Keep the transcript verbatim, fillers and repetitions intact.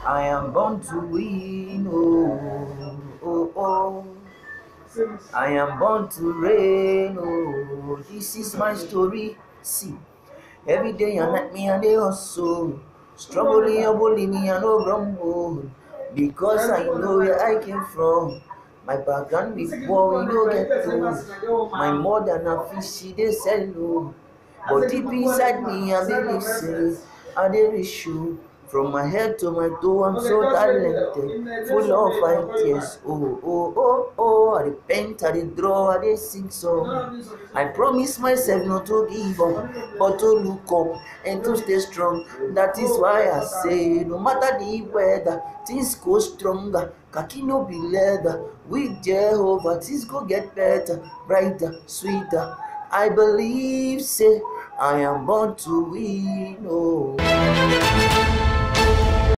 I am born to win. Oh, oh, oh. I am born to reign. Oh, this is my story. See, every day and night me and they hustle. Struggling, bullying me and no grumble. Because I know where I came from. My background before we no get to. My mother na fish she dey sell low. But deep inside me I believe say I dey reach you. From my head to my toe, I'm so talented, full of ideas. Oh, oh, oh, oh, I dey paint, I dey draw, I dey sing song. I promise myself not to give up, but to look up and to stay strong. That is why I say, no matter the weather, things go stronger. Kaki no be leather. With Jehovah, things go get better, brighter, sweeter. I believe, say, I am born to win. Oh.